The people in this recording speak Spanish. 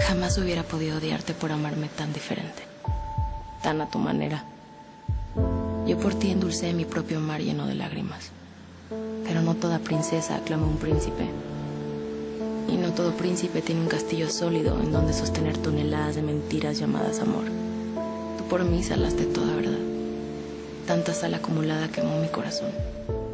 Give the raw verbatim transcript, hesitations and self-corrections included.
Jamás hubiera podido odiarte por amarme tan diferente, tan a tu manera. Yo por ti endulcé mi propio mar lleno de lágrimas. Pero no toda princesa aclama un príncipe. Y no todo príncipe tiene un castillo sólido en donde sostener toneladas de mentiras llamadas amor. Tú por mí salaste toda verdad. Tanta sal acumulada quemó mi corazón.